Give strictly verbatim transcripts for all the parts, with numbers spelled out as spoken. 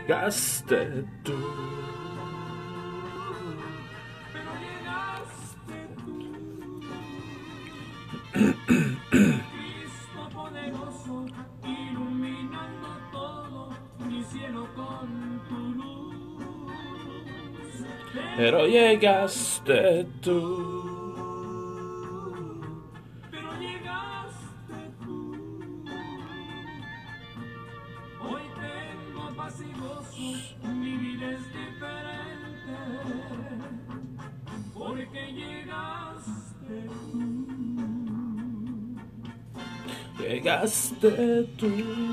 llegaste tú. Cristo poderoso, iluminando todo mi cielo con tu luz. Pero llegaste tú. Pero llegaste tú. Hoy tengo paz y gozo, mi vida es diferente. Porque llegaste tú. Llegaste tú.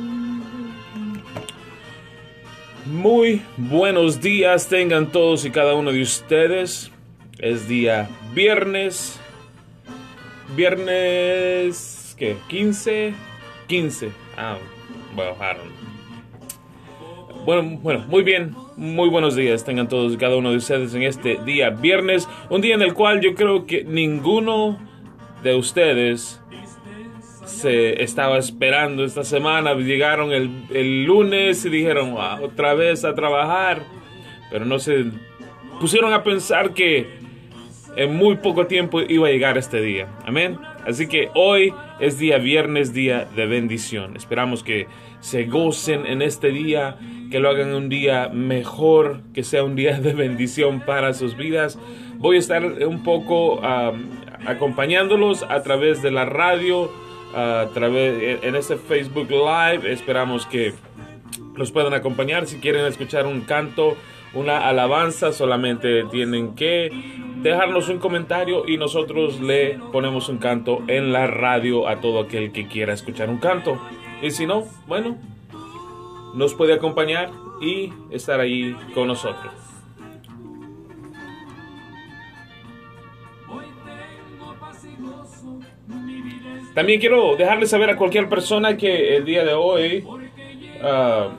Muy buenos días tengan todos y cada uno de ustedes. Es día viernes. Viernes, ¿qué? quince. quince. Ah, bueno, I don't know. Bueno, bueno, muy bien. Muy buenos días tengan todos y cada uno de ustedes en este día viernes. Un día en el cual yo creo que ninguno de ustedes se estaba esperando esta semana. Llegaron el, el lunes y dijeron, ah, otra vez a trabajar. Pero no se pusieron a pensar que en muy poco tiempo iba a llegar este día. Amén. Así que hoy es día viernes, día de bendición. Esperamos que se gocen en este día, que lo hagan un día mejor, que sea un día de bendición para sus vidas. Voy a estar un poco um, acompañándolos a través de la radio, a través en este Facebook Live. Esperamos que los puedan acompañar. Si quieren escuchar un canto, una alabanza, solamente tienen que dejarnos un comentario y nosotros le ponemos un canto en la radio a todo aquel que quiera escuchar un canto. Y si no, bueno, nos puede acompañar y estar ahí con nosotros. También quiero dejarles saber a cualquier persona que el día de hoy uh,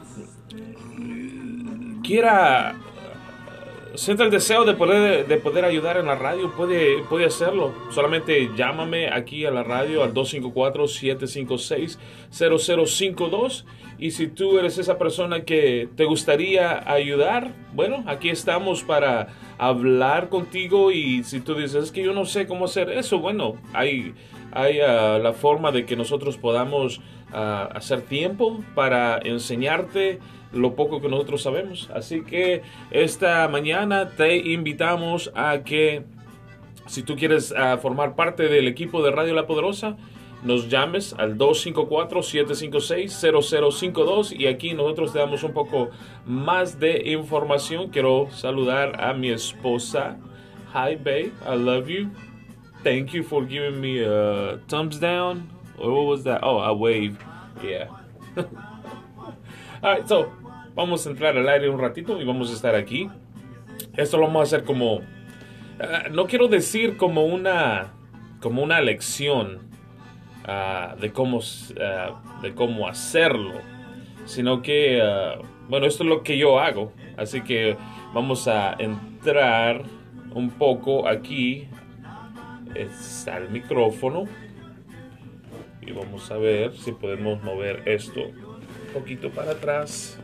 quiera, sienta el deseo de poder, de poder ayudar en la radio, puede, puede hacerlo. Solamente llámame aquí a la radio al dos cinco cuatro, siete cinco seis, cero cero cinco dos. Y si tú eres esa persona que te gustaría ayudar, bueno, aquí estamos para hablar contigo. Y si tú dices, es que yo no sé cómo hacer eso, bueno, hay, hay uh, la forma de que nosotros podamos uh, hacer tiempo para enseñarte lo poco que nosotros sabemos. Así que esta mañana te invitamos a que, si tú quieres uh, formar parte del equipo de Radio La Poderosa, nos llames al dos cinco cuatro, siete cinco seis, cero cero cinco dos y aquí nosotros te damos un poco más de información. Quiero saludar a mi esposa. Hi babe, I love you. Thank you for giving me a thumbs down. Or what was that? Oh, a wave. Yeah. Alright, so vamos a entrar al aire un ratito y vamos a estar aquí. Esto lo vamos a hacer como, uh, no quiero decir como una, como una lección uh, de cómo, uh, de cómo hacerlo, sino que, uh, bueno, esto es lo que yo hago. Así que vamos a entrar un poco aquí. Está el micrófono y vamos a ver si podemos mover esto un poquito para atrás.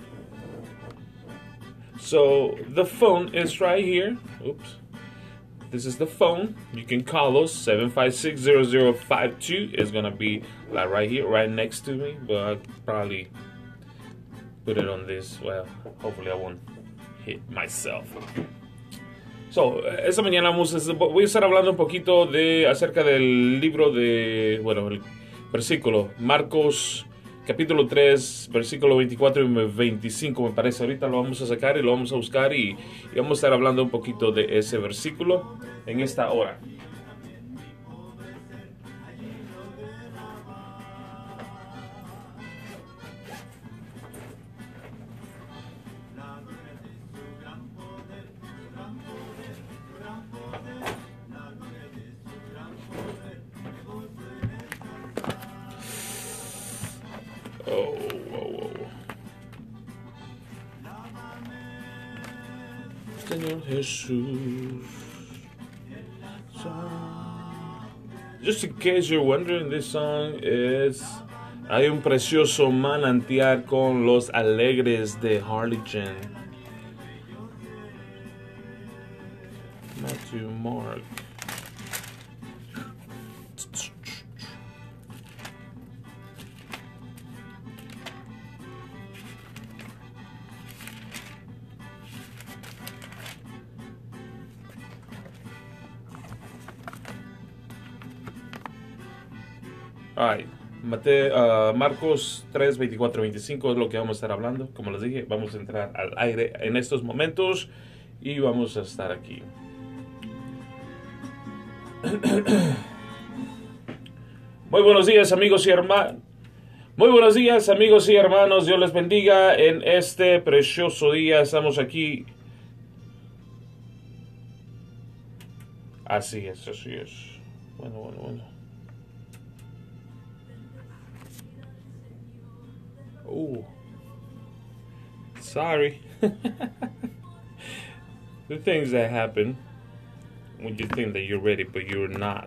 So the phone is right here. Oops. This is the phone. You can call us seven five six, zero zero five two. It's gonna be like right here, right next to me. But I'll probably put it on this. Well, hopefully I won't hit myself. So, esta mañana vamos a, voy a estar hablando un poquito de acerca del libro de, bueno, el versículo, Marcos capítulo tres, versículo veinticuatro y veinticinco, me parece. Ahorita lo vamos a sacar y lo vamos a buscar y, y vamos a estar hablando un poquito de ese versículo en esta hora. Oh, oh, oh. Señor Jesús. Just in case you're wondering, this song is Hay un precioso manantial con los alegres de Harlingen. Matthew Mark. Ay, Mate, uh, Marcos tres, veinticuatro, veinticinco es lo que vamos a estar hablando. Como les dije, vamos a entrar al aire en estos momentos y vamos a estar aquí. Muy buenos días, amigos y hermanos. Muy buenos días, amigos y hermanos. Dios les bendiga en este precioso día. Estamos aquí. Así es, así es. Bueno, bueno, bueno. Oh, sorry. The things that happen when you think that you're ready, but you're not.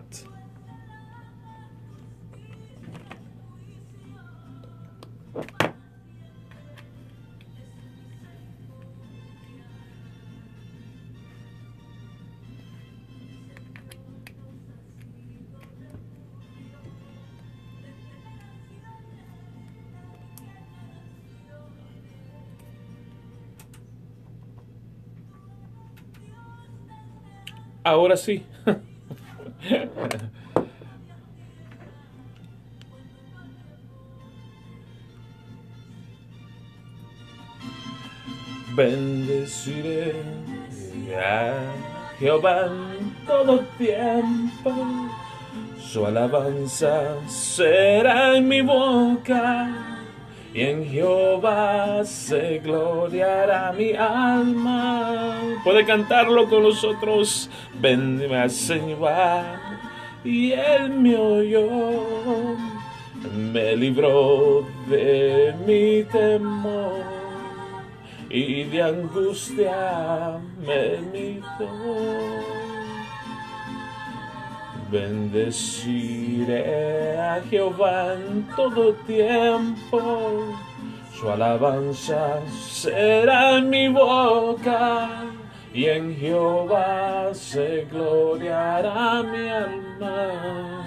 Ahora sí. Bendeciré a Jehová en todo tiempo. Su alabanza será en mi boca. Y en Jehová se gloriará mi alma. Puede cantarlo con nosotros. Bendime al Señor. Y Él me oyó. Me libró de mi temor. Y de angustia me libró. Bendeciré a Jehová en todo tiempo, su alabanza será en mi boca, y en Jehová se gloriará mi alma.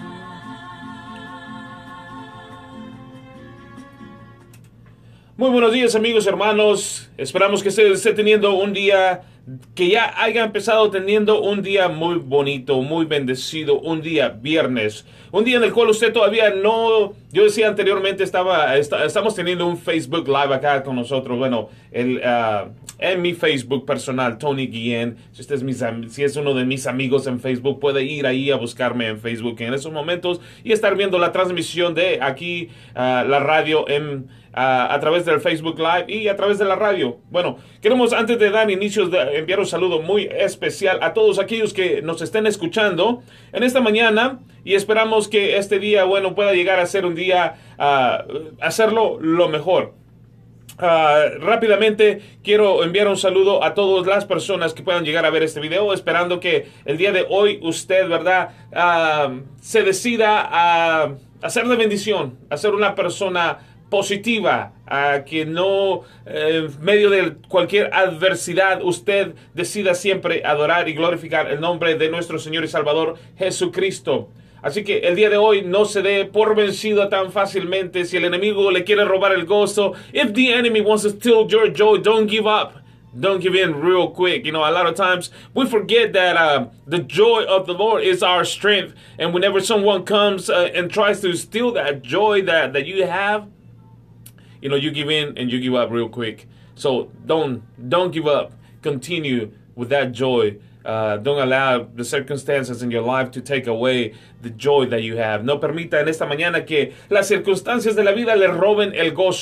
Muy buenos días, amigos y hermanos. Esperamos que usted esté teniendo un día, que ya haya empezado teniendo un día muy bonito, muy bendecido, un día viernes, un día en el cual usted todavía no, yo decía anteriormente, estaba, está, estamos teniendo un Facebook Live acá con nosotros, bueno, el, uh, en mi Facebook personal, Tony Guillén. Si usted es, mis, si es uno de mis amigos en Facebook, puede ir ahí a buscarme en Facebook en esos momentos y estar viendo la transmisión de aquí, uh, la radio en Uh, a través del Facebook Live y a través de la radio. Bueno, queremos antes de dar inicio de enviar un saludo muy especial a todos aquellos que nos estén escuchando en esta mañana, y esperamos que este día, bueno, pueda llegar a ser un día, uh, hacerlo lo mejor. Uh, rápidamente quiero enviar un saludo a todas las personas que puedan llegar a ver este video, esperando que el día de hoy usted, ¿verdad?, uh, se decida a hacer de bendición, a ser una persona positiva, a que no, eh, en medio de cualquier adversidad, usted decida siempre adorar y glorificar el nombre de nuestro Señor y Salvador Jesucristo. Así que el día de hoy no se dé por vencido tan fácilmente. Si el enemigo le quiere robar el gozo, if the enemy wants to steal your joy, don't give up. Don't give in real quick. You know, a lot of times we forget that uh, the joy of the Lord is our strength. And whenever someone comes uh, and tries to steal that joy that, that you have, you know, you give in and you give up real quick. So don't don't give up. Continue with that joy. Uh, don't allow the circumstances in your life to take away the joy that you have. No permita en esta mañana que las circunstancias de la vida le roben el gozo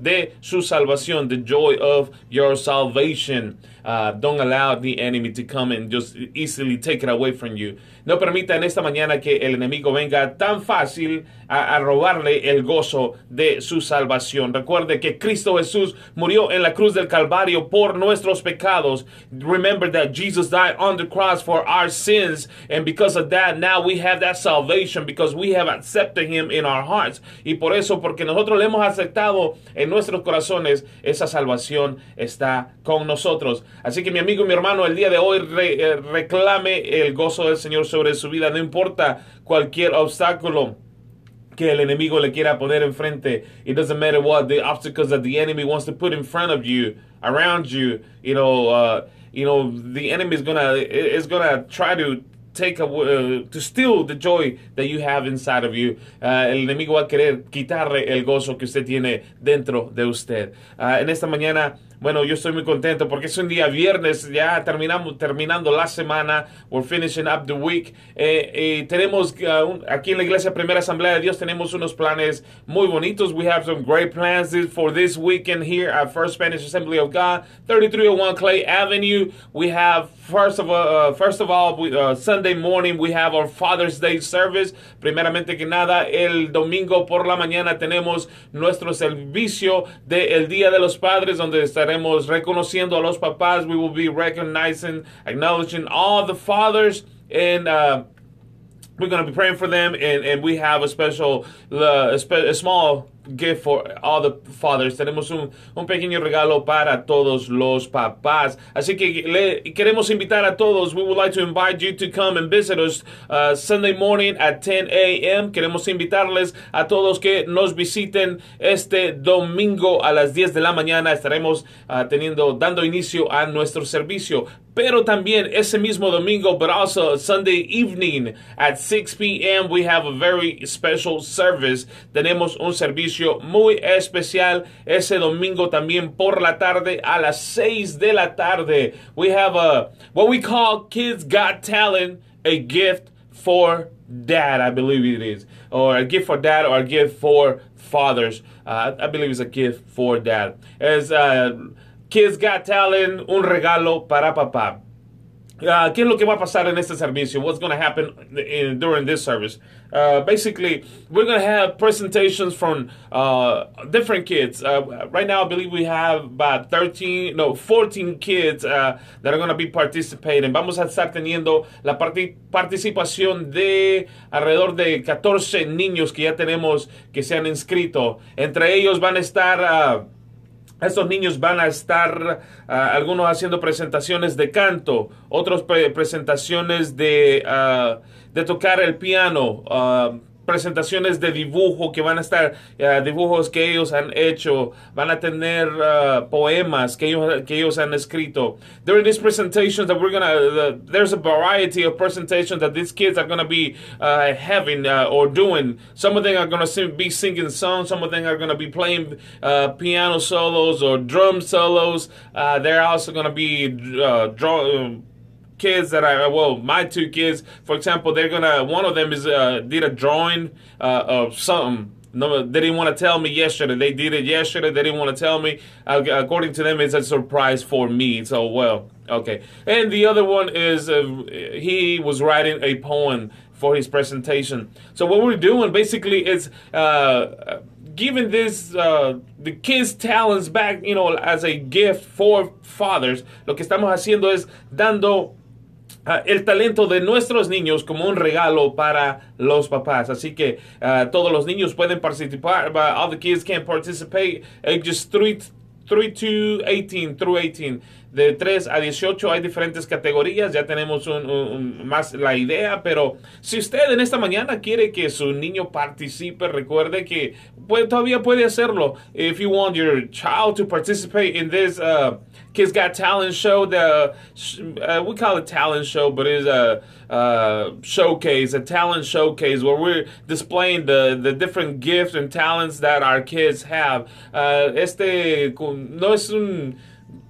de su salvación, the joy of your salvation. Uh, don't allow the enemy to come and just easily take it away from you. No permita en esta mañana que el enemigo venga tan fácil a, a robarle el gozo de su salvación. Recuerde que Cristo Jesús murió en la cruz del Calvario por nuestros pecados. Remember that Jesus died on the cross for our sins, and because of that, now we have that salvation because we have accepted Him in our hearts. Y por eso, porque nosotros le hemos aceptado en nuestros corazones, esa salvación está con nosotros. Así que mi amigo y mi hermano, el día de hoy re, eh, reclame el gozo del Señor sobre su vida. No importa cualquier obstáculo que el enemigo le quiera poner enfrente. It doesn't matter what the obstacles that the enemy wants to put in front of you, around you. You know, uh, you know, the enemy is gonna is gonna try to take a, uh, to steal the joy that you have inside of you. Uh, el enemigo va a querer quitarle el gozo que usted tiene dentro de usted. Uh, en esta mañana, bueno, yo estoy muy contento porque es un día viernes, ya terminamos terminando la semana. We're finishing up the week. Eh, eh, tenemos uh, un, aquí en la Iglesia Primera Asamblea de Dios tenemos unos planes muy bonitos. We have some great plans this, for this weekend here at First Spanish Assembly of God, thirty-three oh one Clay Avenue. We have first of all, uh, first of all, we, uh, Sunday morning we have our Father's Day service. Primeramente que nada, el domingo por la mañana tenemos nuestro servicio del Día de los Padres, donde estaremos reconociendo a los papás. We will be recognizing, acknowledging all the fathers, and uh, we're going to be praying for them, and, and we have a special, uh, a, spe- a small gift for all the fathers. Tenemos un, un pequeño regalo para todos los papás. Así que le queremos invitar a todos. We would like to invite you to come and visit us uh, Sunday morning at ten a.m. Queremos invitarles a todos que nos visiten este domingo a las diez de la mañana. Estaremos uh, teniendo, dando inicio a nuestro servicio. Pero también ese mismo domingo, but also Sunday evening at six p.m. we have a very special service. Tenemos un servicio muy especial ese domingo también por la tarde a las seis de la tarde. We have a what we call Kids Got Talent, a gift for dad, I believe it is, or a gift for dad, or a gift for fathers. Uh, I believe it's a gift for dad. As uh, Kids Got Talent, un regalo para papá. Uh, ¿Qué es lo que va a pasar en este servicio? What's going to happen in, during this service? Uh, basically, we're going to have presentations from uh, different kids. Uh, right now, I believe we have about thirteen, no, fourteen kids uh, that are going to be participating. Vamos a estar teniendo la parti- participación de alrededor de catorce niños que ya tenemos que se han inscrito. Entre ellos van a estar... Uh, Estos niños van a estar uh, algunos haciendo presentaciones de canto, otros pre- presentaciones de, uh, de tocar el piano, uh, presentaciones de dibujo que van a estar, uh, dibujos que ellos han hecho, van a tener uh, poemas que ellos, que ellos han escrito. During these presentations that we're gonna, uh, there's a variety of presentations that these kids are gonna be uh, having uh, or doing. Some of them are gonna sing, be singing songs. Some of them are gonna be playing uh, piano solos or drum solos. Uh, they're also gonna be uh, draw. Um, kids that are, well, my two kids, for example, they're gonna, one of them is uh, did a drawing uh, of something. No, they didn't want to tell me yesterday. They did it yesterday. They didn't want to tell me. Uh, according to them, it's a surprise for me. So, well, okay. And the other one is uh, he was writing a poem for his presentation. So what we're doing basically is uh, giving this uh, the kids' talents back, you know, as a gift for fathers. Lo que estamos haciendo es dando Uh, el talento de nuestros niños como un regalo para los papás. Así que uh, todos los niños pueden participar. But all the kids can participate. Ages three, three to eighteen, through eighteen. De tres a dieciocho hay diferentes categorías. Ya tenemos un, un, un, más la idea. Pero si usted en esta mañana quiere que su niño participe, recuerde que puede, todavía puede hacerlo. If you want your child to participate in this uh, Kids Got Talent show, the uh, we call it talent show, but it's a, a showcase, a talent showcase where we're displaying the, the different gifts and talents that our kids have. Uh, este no es un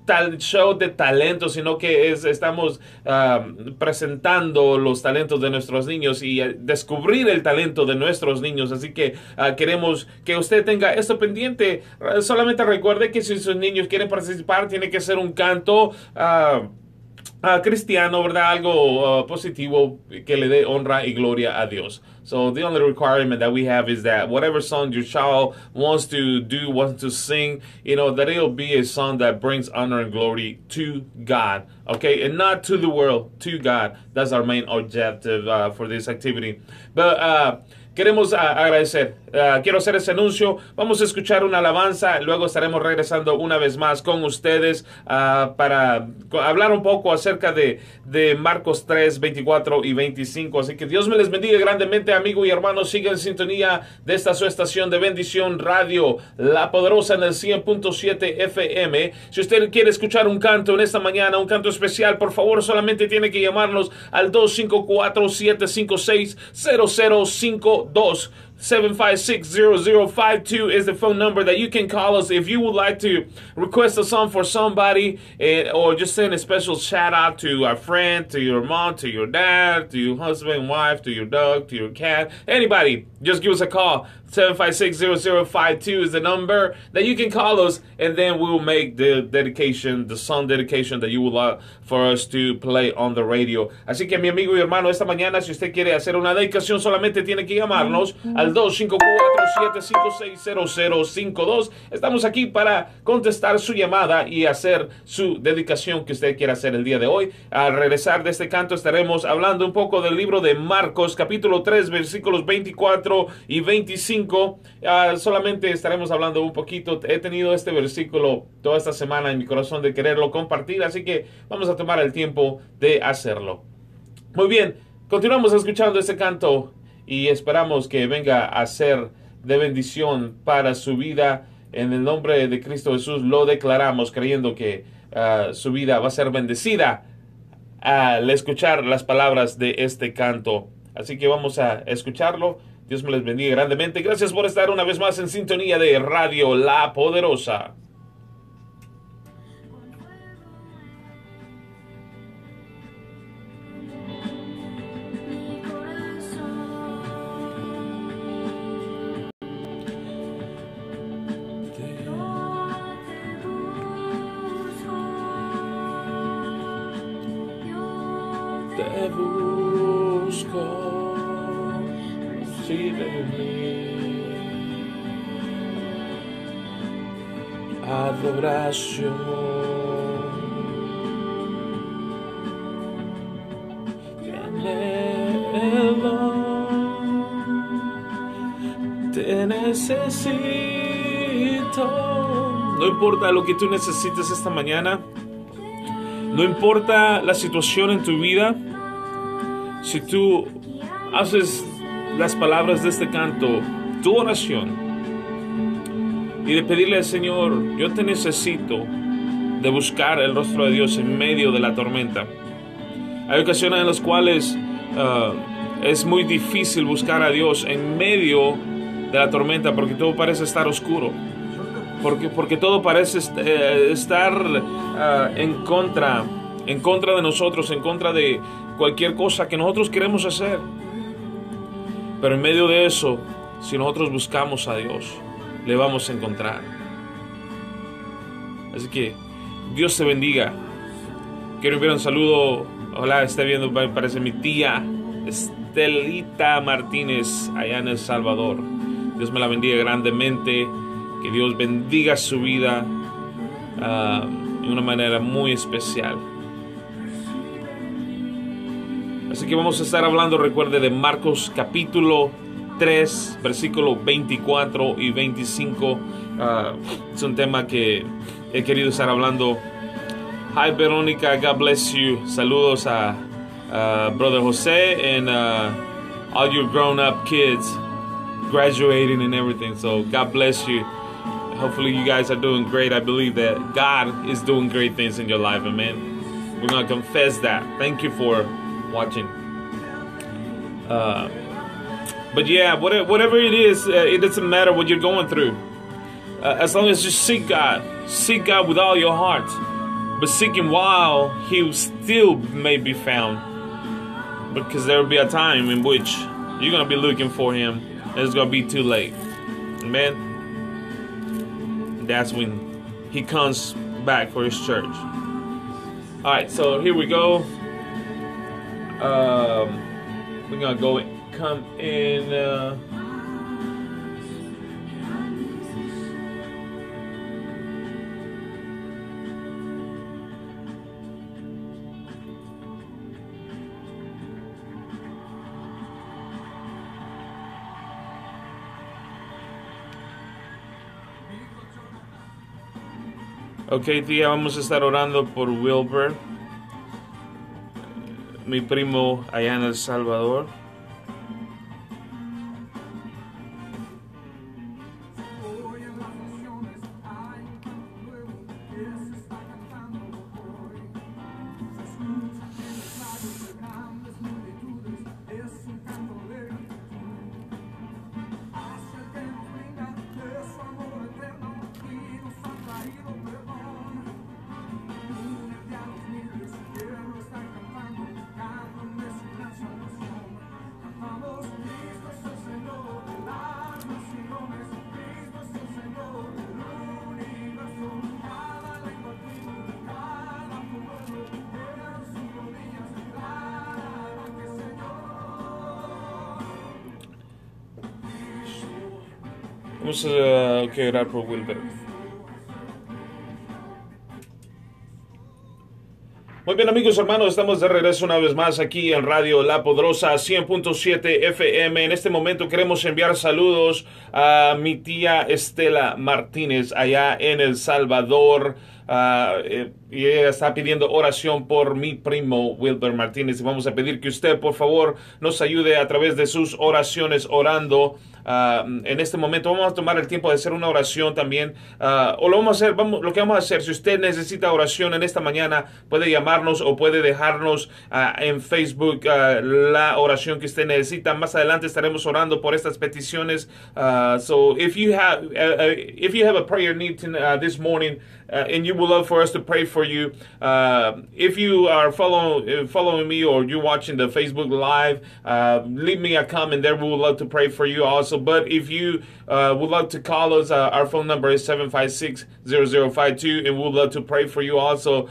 tal show de talentos, sino que es, estamos uh, presentando los talentos de nuestros niños y uh, descubrir el talento de nuestros niños. Así que uh, queremos que usted tenga esto pendiente. Uh, solamente recuerde que si sus niños quieren participar, tiene que ser un canto uh, Uh, cristiano, ¿verdad? Algo uh, positivo que le dé honra y gloria a Dios. So the only requirement that we have is that whatever song your child wants to do, wants to sing, you know, that it'll be a song that brings honor and glory to God, okay? And not to the world, to God. That's our main objective uh, for this activity. But uh, queremos uh, agradecer. Uh, quiero hacer ese anuncio. Vamos a escuchar una alabanza. Luego estaremos regresando una vez más con ustedes uh, para hablar un poco acerca de, de Marcos tres, veinticuatro y veinticinco. Así que Dios me les bendiga grandemente, amigo y hermano. Siga en sintonía de esta su estación de bendición radio, La Poderosa, en el cien punto siete F M. Si usted quiere escuchar un canto en esta mañana, un canto especial, por favor, solamente tiene que llamarnos al dos cinco cuatro, siete cinco seis, cero cero cinco dos. seven five six, zero zero five two is the phone number that you can call us if you would like to request a song for somebody, uh, or just send a special shout out to a friend, to your mom, to your dad, to your husband, wife, to your dog, to your cat, anybody. Just give us a call. seven five six, zero zero five two is the number that you can call us, and then we'll make the dedication, the song dedication that you would like for us to play on the radio. Así que mi amigo y hermano, esta mañana, si usted quiere hacer una dedicación, solamente tiene que llamarnos al dos cinco cuatro, siete cinco seis, cero cero cinco dos. Estamos aquí para contestar su llamada y hacer su dedicación que usted quiera hacer el día de hoy. Al regresar de este canto estaremos hablando un poco del libro de Marcos, capítulo tres, versículos veinticuatro y veinticinco. Uh, solamente estaremos hablando un poquito. He tenido este versículo toda esta semana en mi corazón de quererlo compartir, así que vamos a tomar el tiempo de hacerlo. Muy bien, continuamos escuchando este canto y esperamos que venga a ser de bendición para su vida. En el nombre de Cristo Jesús lo declaramos, creyendo que uh, su vida va a ser bendecida al escuchar las palabras de este canto. Así que vamos a escucharlo. Dios me les bendiga grandemente. Gracias por estar una vez más en sintonía de Radio La Poderosa. Te busco. Adoración, anhelo, te necesito. No importa lo que tú necesites esta mañana, no importa la situación en tu vida, si tú haces las palabras de este canto tu oración y de pedirle al Señor, yo te necesito, de buscar el rostro de Dios en medio de la tormenta. Hay ocasiones en las cuales uh, es muy difícil buscar a Dios en medio de la tormenta porque todo parece estar oscuro, porque, porque todo parece eh, estar uh, en contra, en contra de nosotros, en contra de cualquier cosa que nosotros queremos hacer. Pero en medio de eso, si nosotros buscamos a Dios, le vamos a encontrar. Así que Dios te bendiga. Quiero enviar un saludo. Hola, está viendo, me parece mi tía Estelita Martínez allá en El Salvador. Dios me la bendiga grandemente. Que Dios bendiga su vida uh, de una manera muy especial. Así que vamos a estar hablando, recuerde, de Marcos capítulo tres, versículo veinticuatro y veinticinco. Uh, es un tema que he querido estar hablando. Hi Verónica, God bless you. Saludos a uh, Brother Jose and uh, all your grown-up kids graduating and everything. So God bless you. Hopefully you guys are doing great. I believe that God is doing great things in your life. Amen. We're going to confess that. Thank you for watching. Uh, but yeah, whatever, whatever it is, uh, it doesn't matter what you're going through. Uh, as long as you seek God, seek God with all your heart. but seek him while he still may be found. Because there will be a time in which you're going to be looking for him, and it's going to be too late. Amen. That's when he comes back for his church. All right, so here we go. Um, we're going to go come in... Uh, Ok, tía, vamos a estar orando por Wilber, mi primo allá en El Salvador. Vamos a uh, orar por Wilber. Muy bien, amigos, hermanos, estamos de regreso una vez más aquí en Radio La Poderosa cien punto siete F M. En este momento queremos enviar saludos a mi tía Estela Martínez allá en El Salvador. Uh, y ella está pidiendo oración por mi primo Wilber Martínez, y vamos a pedir que usted por favor nos ayude a través de sus oraciones orando. Uh, en este momento vamos a tomar el tiempo de hacer una oración también, uh, o lo vamos a hacer, vamos, lo que vamos a hacer, si usted necesita oración en esta mañana, puede llamarnos o puede dejarnos uh, en Facebook uh, la oración que usted necesita. Más adelante estaremos orando por estas peticiones. Uh, so if you have uh, uh, if you have a prayer need to, uh, this morning, uh, and you would love for us to pray for you, uh, if you are follow, uh, following me or you're watching the Facebook Live, uh, leave me a comment there. We would love to pray for you also. But if you uh, would like to call us, uh, our phone number is seven five six, zero zero five two, and we would love to pray for you also,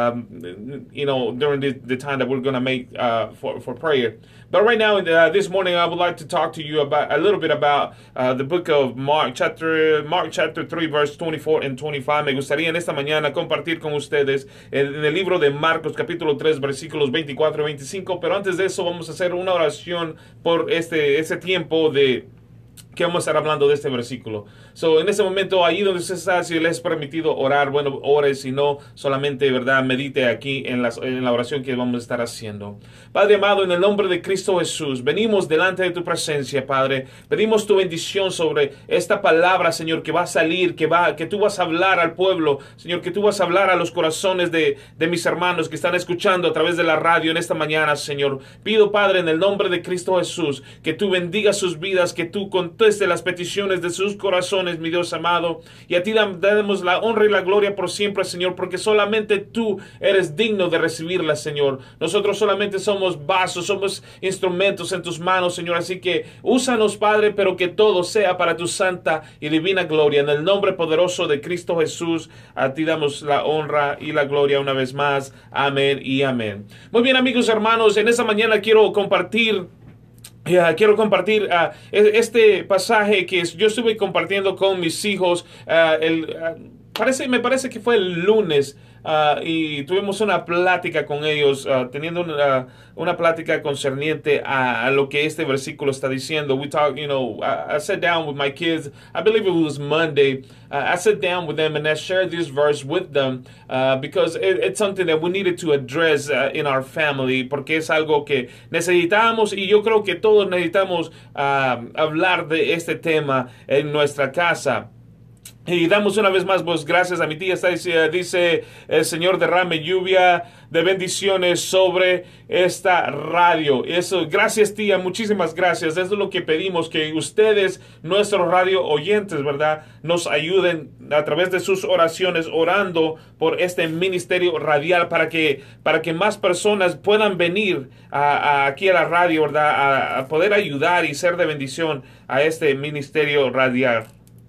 um, you know, during the, the time that we're going to make uh, for, for prayer. But right now, uh, this morning, I would like to talk to you about a little bit about uh, the book of Mark, chapter Mark chapter three, verse twenty-four and twenty-five. Me gustaría en esta mañana compartir con ustedes en, en el libro de Marcos, capítulo tres, versículos veinticuatro y veinticinco. Pero antes de eso, vamos a hacer una oración por este, este tiempo de... que vamos a estar hablando de este versículo. So, en ese momento, ahí donde usted está, si le es permitido orar, bueno, ore. Si no, solamente, ¿verdad?, medite aquí en la, en la oración que vamos a estar haciendo. Padre amado, en el nombre de Cristo Jesús, venimos delante de tu presencia, Padre. Pedimos tu bendición sobre esta palabra, Señor, que va a salir, que, va, que tú vas a hablar al pueblo, Señor, que tú vas a hablar a los corazones de, de mis hermanos que están escuchando a través de la radio en esta mañana, Señor. Pido, Padre, en el nombre de Cristo Jesús, que tú bendigas sus vidas, que tú contestes las peticiones de sus corazones, mi Dios amado, y a ti damos la honra y la gloria por siempre, Señor, porque solamente tú eres digno de recibirla, Señor. Nosotros solamente somos vasos, somos instrumentos en tus manos, Señor, así que úsanos, Padre, pero que todo sea para tu santa y divina gloria. En el nombre poderoso de Cristo Jesús, a ti damos la honra y la gloria una vez más. Amén y amén. Muy bien, amigos, hermanos, en esta mañana quiero compartir Yeah, quiero compartir uh, este pasaje que yo estuve compartiendo con mis hijos. Uh, el, uh, parece, me parece que fue el lunes. Uh, y tuvimos una plática con ellos, uh, teniendo una, una plática concerniente a, a lo que este versículo está diciendo. We talk, you know, I, I sat down with my kids. I believe it was Monday. Uh, I sat down with them and I shared this verse with them uh, because it, it's something that we needed to address uh, in our family, porque es algo que necesitamos, y yo creo que todos necesitamos uh, hablar de este tema en nuestra casa. Y damos una vez más pues, gracias a mi tía. Está, dice, dice el Señor derrame lluvia de bendiciones sobre esta radio. Eso, gracias tía, muchísimas gracias. Eso es lo que pedimos, que ustedes, nuestros radio oyentes, ¿verdad? Nos ayuden a través de sus oraciones, orando por este ministerio radial para que, para que más personas puedan venir a, a aquí a la radio, ¿verdad? A, a poder ayudar y ser de bendición a este ministerio radial.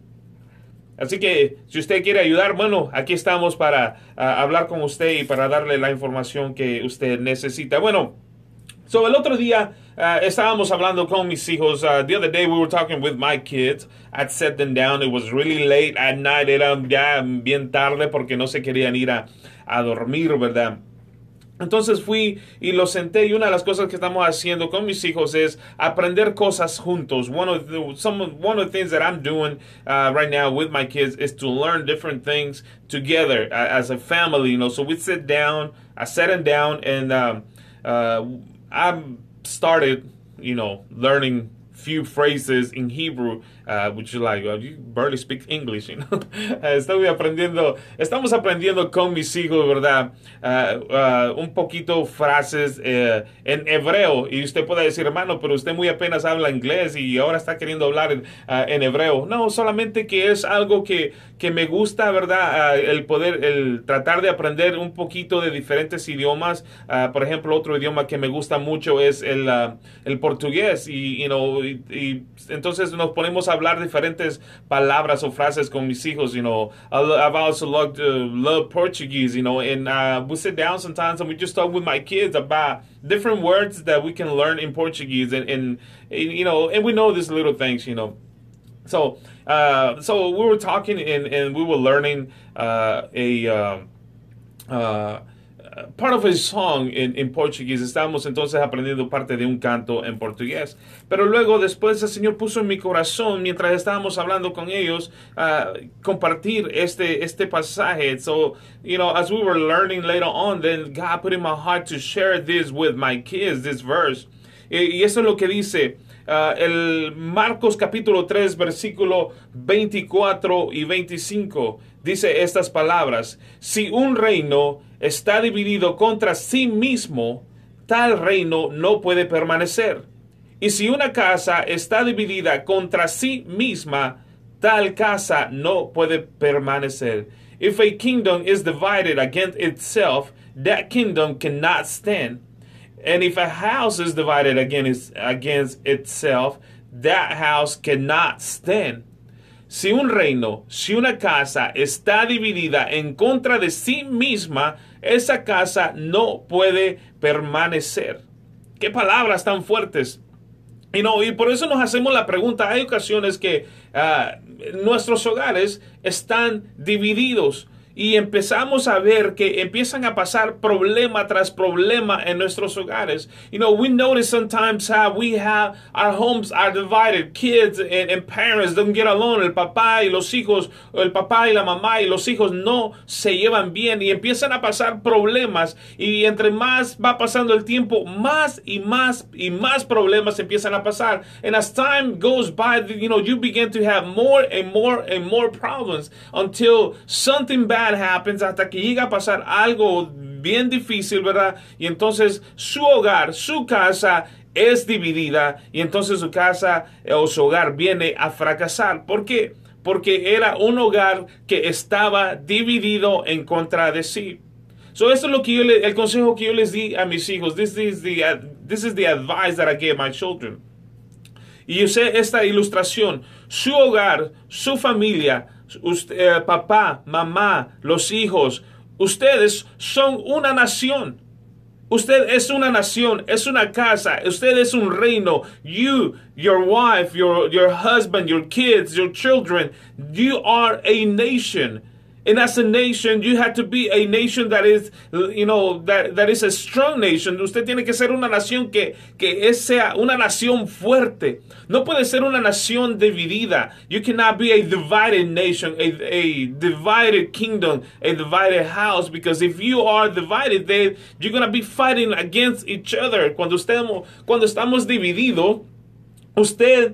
Así que si usted quiere ayudar, bueno, aquí estamos para uh, hablar con usted y para darle la información que usted necesita. Bueno, so el otro día uh, estábamos hablando con mis hijos. Uh, the other day we were talking with my kids. I'd set them down. It was really late at night. Era ya bien tarde porque no se querían ir a, a dormir, ¿verdad? Entonces fui y los senté y una de las cosas que estamos haciendo con mis hijos es aprender cosas juntos. One of the, some, one of the things that I'm doing uh, right now with my kids is to learn different things together uh, as a family. You know, so we sit down, I sat them down and um, uh, I started, you know, learning few phrases in Hebrew, uh, which is like, well, you barely speak English, you know. Estoy aprendiendo, estamos aprendiendo con mis hijos, ¿verdad? Uh, uh, un poquito frases uh, en hebreo. Y usted puede decir, hermano, pero usted muy apenas habla inglés y ahora está queriendo hablar en, uh, en hebreo. No, solamente que es algo que, que me gusta, ¿verdad? Uh, el poder, el tratar de aprender un poquito de diferentes idiomas. Uh, por ejemplo, otro idioma que me gusta mucho es el, uh, el portugués. Y, you know, y, y entonces nos ponemos a hablar diferentes palabras o frases con mis hijos, you know. I've also loved, uh, loved Portuguese, you know, and uh, we sit down sometimes and we just talk with my kids about different words that we can learn in Portuguese, and, and, and you know, and we know these little things, you know. So, uh, so we were talking and, and we were learning uh, a uh, uh, part of a song in, in Portuguese. Estábamos entonces aprendiendo parte de un canto en portugués. Pero luego después el Señor puso en mi corazón, mientras estábamos hablando con ellos, uh, compartir este, este pasaje. So, you know, as we were learning later on, then God put in my heart to share this with my kids, this verse. Y, y eso es lo que dice uh, el Marcos capítulo tres, versículo veinticuatro y veinticinco. Dice estas palabras: si un reino está dividido contra sí mismo, tal reino no puede permanecer. Y si una casa está dividida contra sí misma, tal casa no puede permanecer. If a kingdom is divided against itself, that kingdom cannot stand. And if a house is divided against, against itself, that house cannot stand. Si un reino, si una casa está dividida en contra de sí misma, esa casa no puede permanecer. Qué palabras tan fuertes. You know, y por eso nos hacemos la pregunta. Hay ocasiones que uh, nuestros hogares están divididos. Y empezamos a ver que empiezan a pasar problema tras problema en nuestros hogares. You know, we notice sometimes how we have, our homes are divided. Kids and, and parents don't get along. El papá y los hijos, el papá y la mamá y los hijos no se llevan bien. Y empiezan a pasar problemas. Y entre más va pasando el tiempo, más y más y más problemas empiezan a pasar. And as time goes by, you know, you begin to have more and more and more problems until something bad happens, hasta que llega a pasar algo bien difícil, ¿verdad? Y entonces su hogar, su casa es dividida y entonces su casa o su hogar viene a fracasar. ¿Por qué? Porque era un hogar que estaba dividido en contra de sí. So esto es lo que yo le, el consejo que yo les di a mis hijos. This is the, uh, this is the advice that I gave my children. Y usé esta ilustración. Su hogar, su familia, usted, eh, papá, mamá, los hijos, ustedes son una nación. Usted es una nación, es una casa, usted es un reino. You, your wife, your, your husband, your kids, your children, you are a nation. And as a nation, you have to be a nation that is, you know, that, that is a strong nation. Usted tiene que ser una nación que, que es, sea una nación fuerte. No puede ser una nación dividida. You cannot be a divided nation, a, a divided kingdom, a divided house. Because if you are divided, then you're going to be fighting against each other. Cuando estemos, cuando estamos divididos, usted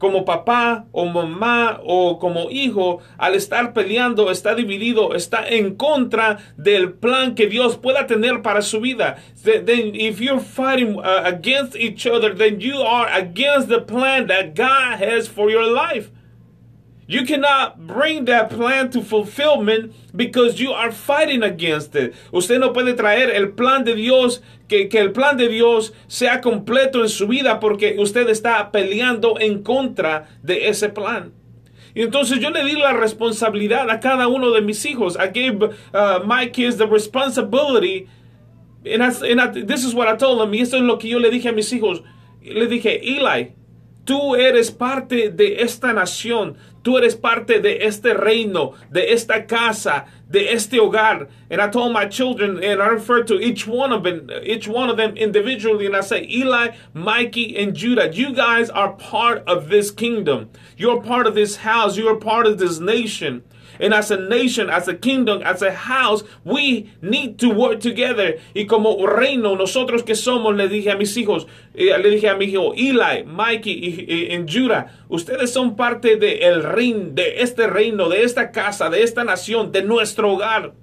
como papá o mamá o como hijo, al estar peleando, está dividido, está en contra del plan que Dios pueda tener para su vida. Then if you're fighting uh, against each other, then you are against the plan that God has for your life. You cannot bring that plan to fulfillment because you are fighting against it. Usted no puede traer el plan de Dios, que, que el plan de Dios sea completo en su vida porque usted está peleando en contra de ese plan. Y entonces yo le di la responsabilidad a cada uno de mis hijos. I gave uh, my kids the responsibility. And, I, and I, this is what I told them. Y esto es lo que yo le dije a mis hijos. Le dije, Eli, tú eres parte de esta nación. Tú eres parte de este reino, de esta casa, de este hogar. And I told my children, and I referred to each one of them, each one of them individually, and I say, Eli, Mikey, and Judah, you guys are part of this kingdom. You're part of this house. You're part of this nation. And as a nation, as a kingdom, as a house, we need to work together. Y como reino, nosotros que somos, le dije a mis hijos, eh, le dije a mi hijo Eli, Mikey y, y, y Judah, ustedes son parte de el reino, de este reino, de esta casa, de esta nación, de nuestro hogar.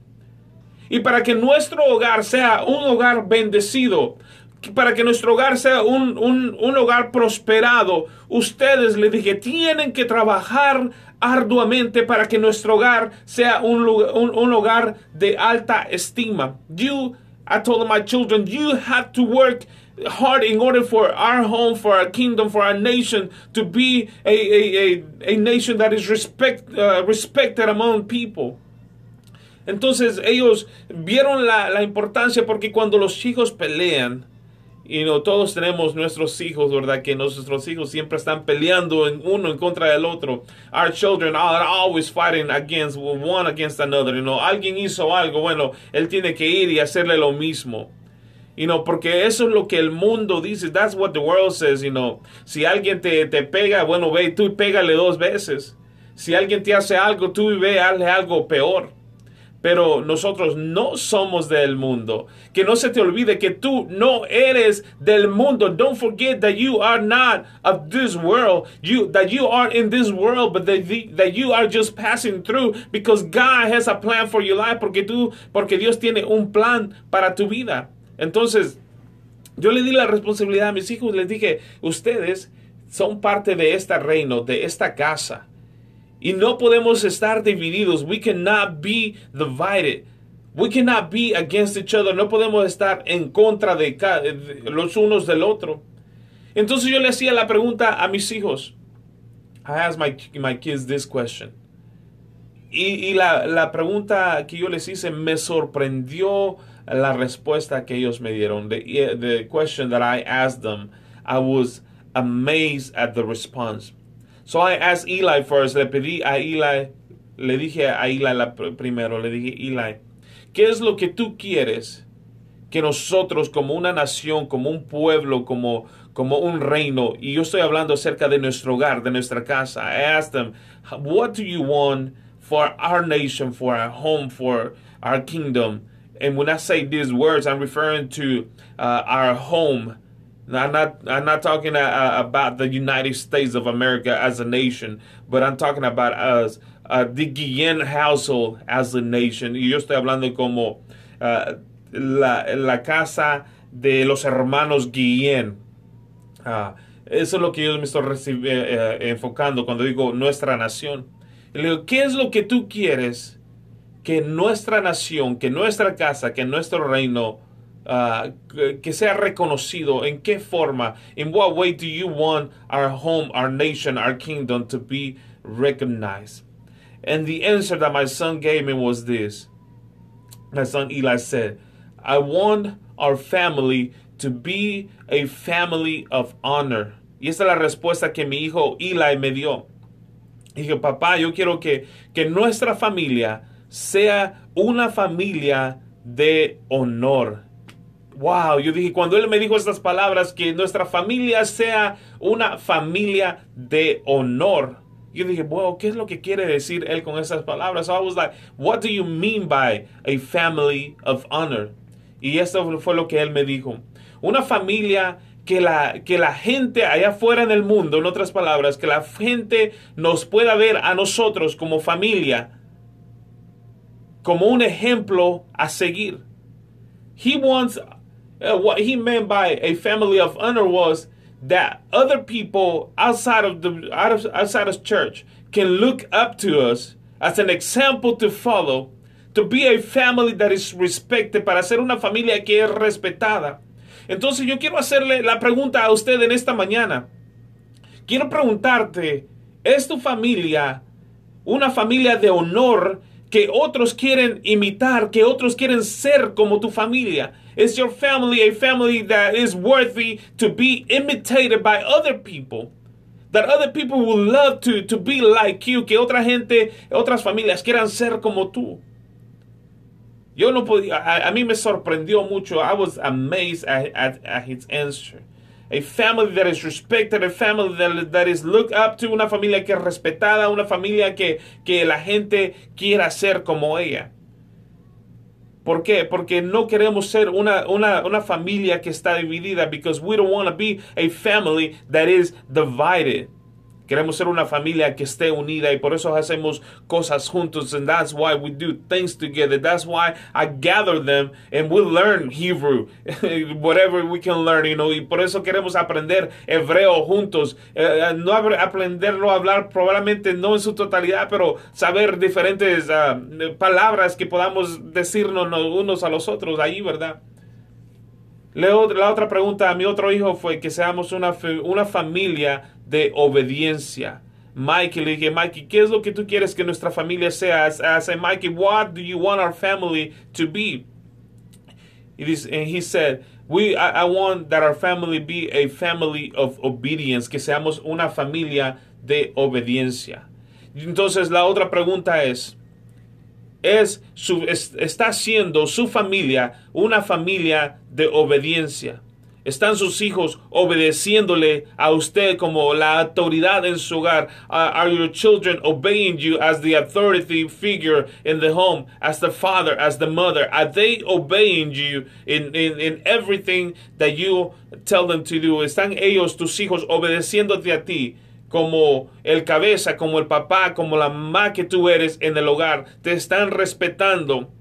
Y para que nuestro hogar sea un hogar bendecido, para que nuestro hogar sea un, un, un hogar prosperado, ustedes, le dije, tienen que trabajar arduamente para que nuestro hogar sea un, un, un hogar de alta estima. You, I told my children, you have to work hard in order for our home, for our kingdom, for our nation to be a, a, a, a nation that is respect, uh, respected among people. Entonces ellos vieron la, la importancia porque cuando los hijos pelean, y no todos tenemos nuestros hijos, ¿verdad? Que nuestros hijos siempre están peleando en uno en contra del otro. Our children are always fighting against one against another. You know, alguien hizo algo, bueno, él tiene que ir y hacerle lo mismo. You know, porque eso es lo que el mundo dice. That's what the world says, you know. Si alguien te, te pega, bueno, ve, tú pégale dos veces. Si alguien te hace algo, tú ve, hazle algo peor. Pero nosotros no somos del mundo. Que no se te olvide que tú no eres del mundo. Don't forget that you are not of this world. You, that you are in this world, but that, the, that you are just passing through because God has a plan for your life. Porque tú, porque Dios tiene un plan para tu vida. Entonces, yo le di la responsabilidad a mis hijos. Les dije, ustedes son parte de este reino, de esta casa. Y no podemos estar divididos. We cannot be divided. We cannot be against each other. No podemos estar en contra de, de los unos del otro. Entonces yo le hacía la pregunta a mis hijos. I asked my, my kids this question. Y, y la, la pregunta que yo les hice me sorprendió la respuesta que ellos me dieron. The, the question that I asked them, I was amazed at the response. So I asked Eli first, le pedí a Eli, le dije a Eli la primero, le dije, Eli, ¿qué es lo que tú quieres que nosotros como una nación, como un pueblo, como, como un reino, y yo estoy hablando acerca de nuestro hogar, de nuestra casa? I asked them, what do you want for our nation, for our home, for our kingdom? And when I say these words, I'm referring to uh, our home. I'm not, I'm not talking uh, about the United States of America as a nation, but I'm talking about us, uh, the Guillen household as a nation. Y yo estoy hablando como uh, la, la casa de los hermanos Guillen. Uh, eso es lo que yo me estoy eh, eh, enfocando cuando digo nuestra nación. Y le digo, ¿qué es lo que tú quieres que nuestra nación, que nuestra casa, que nuestro reino Uh, que sea reconocido? ¿En qué forma? In what way do you want our home, our nation, our kingdom to be recognized? And the answer that my son gave me was this. My son Eli said, I want our family to be a family of honor. Y esta es la respuesta que mi hijo Eli me dio. Dije, papá, yo quiero que, que nuestra familia sea una familia de honor. Wow, yo dije, cuando él me dijo estas palabras, que nuestra familia sea una familia de honor. Yo dije, wow, ¿qué es lo que quiere decir él con esas palabras? So I was like, what do you mean by a family of honor? Y esto fue lo que él me dijo. Una familia que la, que la gente allá afuera en el mundo, en otras palabras, que la gente nos pueda ver a nosotros como familia, como un ejemplo a seguir. He wants, uh, what he meant by a family of honor was that other people outside of the out of, outside of church can look up to us as an example to follow, to be a family that is respected, para ser una familia que es respetada. Entonces yo quiero hacerle la pregunta a usted en esta mañana. Quiero preguntarte, ¿es tu familia una familia de honor que otros quieren imitar, que otros quieren ser como tu familia? Is your family a family that is worthy to be imitated by other people? That other people will love to, to be like you, que otra gente, otras familias quieran ser como tú. Yo no podía, a, a mí me sorprendió mucho. I was amazed at, at, at his answer. A family that is respected, a family that, that is looked up to, una familia que es respetada, una familia que, que la gente quiera ser como ella. ¿Por qué? Porque no queremos ser una, una, una familia que está dividida, because we don't want to be a family that is divided. Queremos ser una familia que esté unida, y por eso hacemos cosas juntos, and that's why we do things together. That's why I gather them and we learn Hebrew, whatever we can learn, you know, y por eso queremos aprender hebreo juntos. Uh, no aprenderlo a hablar probablemente no en su totalidad, pero saber diferentes uh, palabras que podamos decirnos unos a los otros ahí, ¿verdad? Leo, la otra pregunta a mi otro hijo fue que seamos una, una familia de obediencia. Mikey, le dije, Mikey, ¿qué es lo que tú quieres que nuestra familia sea? I said, Mikey, what do you want our family to be? It is, and he said, we, I, I want that our family be a family of obedience, que seamos una familia de obediencia. Entonces la otra pregunta es, Es su, es, ¿está siendo su familia una familia de obediencia? ¿Están sus hijos obedeciéndole a usted como la autoridad en su hogar? Uh, are your children obeying you as the authority figure in the home, as the father, as the mother? Are they obeying you in, in, in everything that you tell them to do? ¿Están ellos, tus hijos, obedeciéndote a ti como el cabeza, como el papá, como la mamá que tú eres en el hogar? Te están respetando.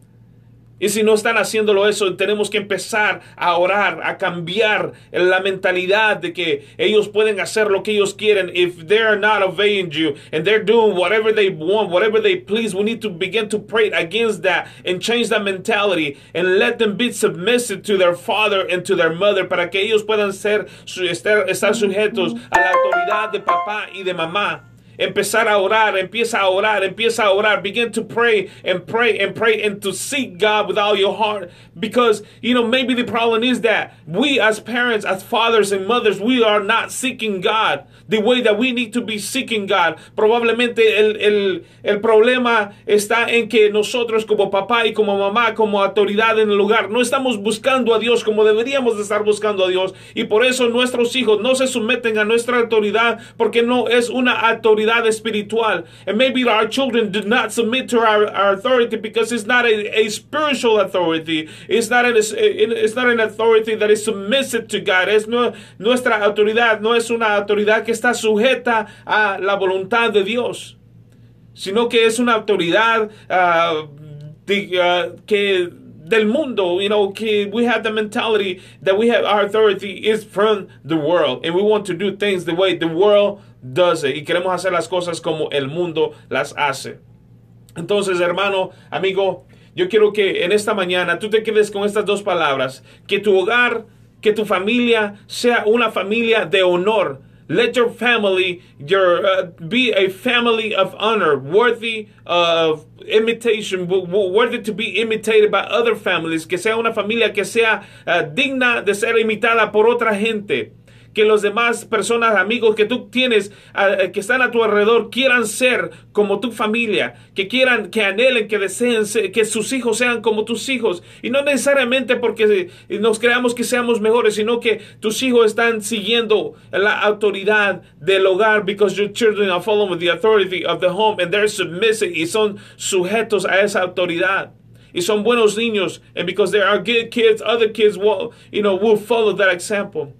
Y si no están haciéndolo eso, tenemos que empezar a orar, a cambiar la mentalidad de que ellos pueden hacer lo que ellos quieren. If they're not obeying you and they're doing whatever they want, whatever they please, we need to begin to pray against that and change that mentality and let them be submissive to their father and to their mother, para que ellos puedan ser, estar, estar sujetos a la autoridad de papá y de mamá. Empezar a orar, empieza a orar, empieza a orar. Begin to pray and pray and pray and to seek God with all your heart. Because, you know, maybe the problem is that we as parents, as fathers and mothers, we are not seeking God the way that we need to be seeking God. Probablemente el, el, el problema está en que nosotros como papá y como mamá, como autoridad en el hogar, no estamos buscando a Dios como deberíamos de estar buscando a Dios. Y por eso nuestros hijos no se someten a nuestra autoridad, porque no es una autoridad espiritual. And maybe our children do not submit to our, our authority because it's not a, a spiritual authority. It's not, an, it's not an authority that is submissive to God. Es no, nuestra autoridad no es una autoridad que está sujeta a la voluntad de Dios, sino que es una autoridad uh, de, uh, que del mundo, you know, que we have the mentality that we have our authority is from the world, and we want to do things the way the world does it, y queremos hacer las cosas como el mundo las hace. Entonces, hermano, amigo, yo quiero que en esta mañana tú te quedes con estas dos palabras, que tu hogar, que tu familia sea una familia de honor. Let your family your uh, be a family of honor, worthy of imitation, worthy to be imitated by other families. Que sea una familia que sea uh, digna de ser imitada por otra gente. Que los demás personas, amigos que tú tienes, uh, que están a tu alrededor, quieran ser como tu familia, que quieran, que anhelen, que deseen ser, que sus hijos sean como tus hijos. Y no necesariamente porque nos creamos que seamos mejores, sino que tus hijos están siguiendo la autoridad del hogar, because your children are following the authority of the home, and they're submissive, y son sujetos a esa autoridad. Y son buenos niños, and because they are good kids, other kids will, you know, will follow that example.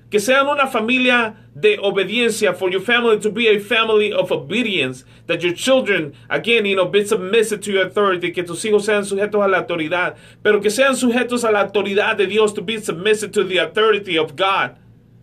Que sean una familia de obediencia. For your family to be a family of obedience. That your children, again, you know, be submissive to your authority. Que tus hijos sean sujetos a la autoridad. Pero que sean sujetos a la autoridad de Dios. To be submissive to the authority of God.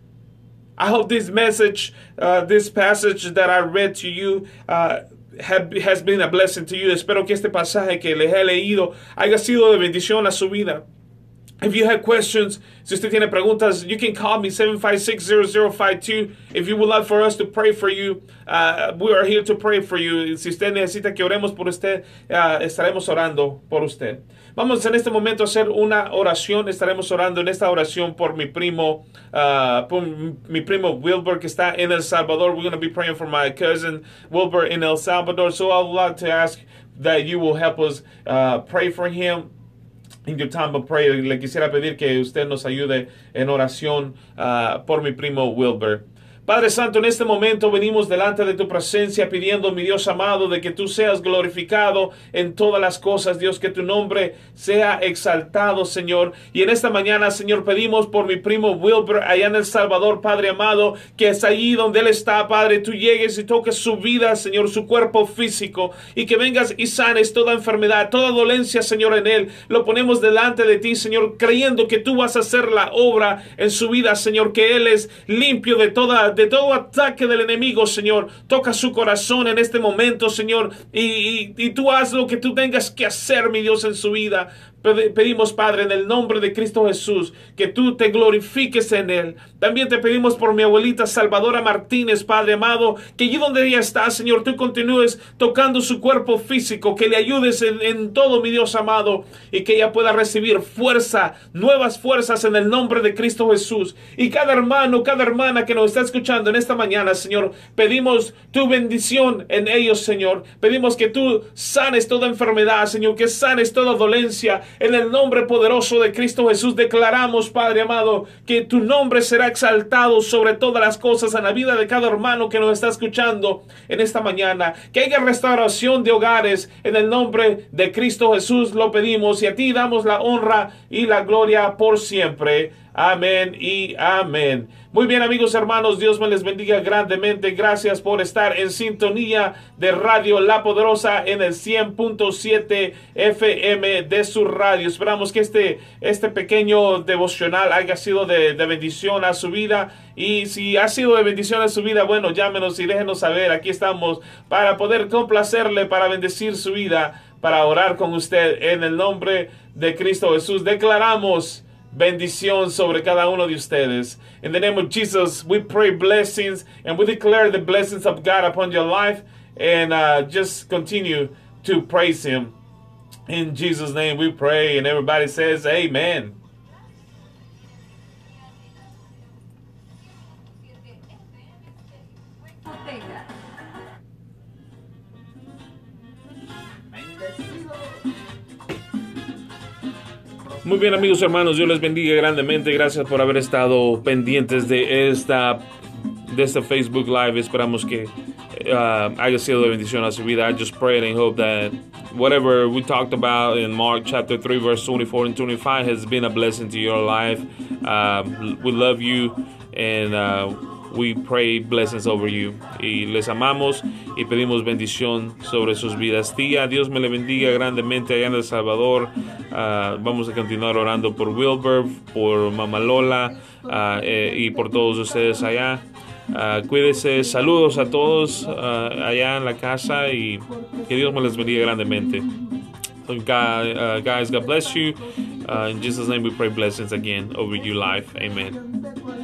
I hope this message, uh, this passage that I read to you, uh, have, has been a blessing to you. Espero que este pasaje que les he leído haya sido de bendición a su vida. If you have questions, si usted tiene preguntas, you can call me seven five six, zero zero five two. If you would like for us to pray for you, uh, we are here to pray for you. Si usted necesita que oremos por usted, uh, estaremos orando por usted. Vamos en este momento a hacer una oración. Estaremos orando en esta oración por mi primo, uh, por mi primo Wilbur, que está en El Salvador. We're going to be praying for my cousin Wilbur in El Salvador. So I would like to ask that you will help us uh, pray for him. In your time of prayer, le quisiera pedir que usted nos ayude en oración uh, por mi primo Wilbur. Padre Santo, en este momento venimos delante de tu presencia pidiendo, mi Dios amado, de que tú seas glorificado en todas las cosas, Dios, que tu nombre sea exaltado, Señor. Y en esta mañana, Señor, pedimos por mi primo Wilbur allá en El Salvador, Padre amado, que es allí donde él está, Padre, tú llegues y toques su vida, Señor, su cuerpo físico, y que vengas y sanes toda enfermedad, toda dolencia, Señor, en él. Lo ponemos delante de ti, Señor, creyendo que tú vas a hacer la obra en su vida, Señor, que él es limpio de toda de todo ataque del enemigo, Señor. Toca su corazón en este momento, Señor, y, y, y tú haz lo que tú tengas que hacer, mi Dios, en su vida. Pedimos, Padre, en el nombre de Cristo Jesús, que tú te glorifiques en él. También te pedimos por mi abuelita Salvadora Martínez, Padre amado, que allí donde ella está, Señor, tú continúes tocando su cuerpo físico, que le ayudes en, en todo, mi Dios amado, y que ella pueda recibir fuerza, nuevas fuerzas en el nombre de Cristo Jesús. Y cada hermano, cada hermana que nos está escuchando en esta mañana, Señor, pedimos tu bendición en ellos, Señor. Pedimos que tú sanes toda enfermedad, Señor, que sanes toda dolencia. En el nombre poderoso de Cristo Jesús declaramos, Padre amado, que tu nombre será exaltado sobre todas las cosas en la vida de cada hermano que nos está escuchando en esta mañana. Que haya restauración de hogares en el nombre de Cristo Jesús lo pedimos y a ti damos la honra y la gloria por siempre. Amén y amén. Muy bien, amigos hermanos, Dios me les bendiga grandemente. Gracias por estar en sintonía de Radio La Poderosa en el cien punto siete F M de su radio. Esperamos que este, este pequeño devocional haya sido de, de bendición a su vida. Y si ha sido de bendición a su vida, bueno, llámenos y déjenos saber. Aquí estamos para poder complacerle, para bendecir su vida, para orar con usted en el nombre de Cristo Jesús. Declaramos bendición sobre cada uno de ustedes. In the name of Jesus, we pray blessings and we declare the blessings of God upon your life, and uh, just continue to praise Him. In Jesus' name we pray, and everybody says amen. Muy bien, amigos hermanos, Dios les bendiga grandemente. Gracias por haber estado pendientes de esta de este Facebook Live. Esperamos que uh, haya sido de bendición a su vida. I just pray and hope that whatever we talked about in Mark chapter three verse twenty-four and twenty-five has been a blessing to your life. Uh, we love you and uh, we pray blessings over you. Y les amamos y pedimos bendición sobre sus vidas. Tía, Dios me le bendiga grandemente allá en El Salvador. Uh, vamos a continuar orando por Wilbur, por Mama Lola uh, eh, y por todos ustedes allá. Uh, cuídese, saludos a todos uh, allá en la casa y que Dios me les bendiga grandemente. So God, uh, guys, God bless you. Uh, in Jesus' name we pray blessings again over you life. Amen.